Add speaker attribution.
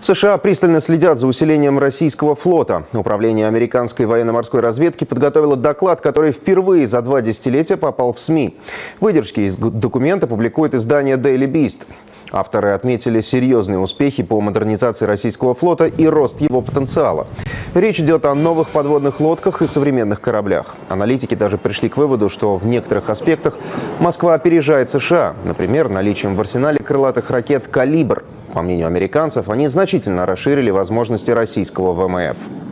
Speaker 1: В США пристально следят за усилением российского флота. Управление американской военно-морской разведки подготовило доклад, который впервые за 2 десятилетия попал в СМИ. Выдержки из документа публикует издание Daily Beast. Авторы отметили серьезные успехи по модернизации российского флота и рост его потенциала. Речь идет о новых подводных лодках и современных кораблях. Аналитики даже пришли к выводу, что в некоторых аспектах Москва опережает США. Например, наличием в арсенале крылатых ракет «Калибр». По мнению американцев, они значительно расширили возможности российского ВМФ.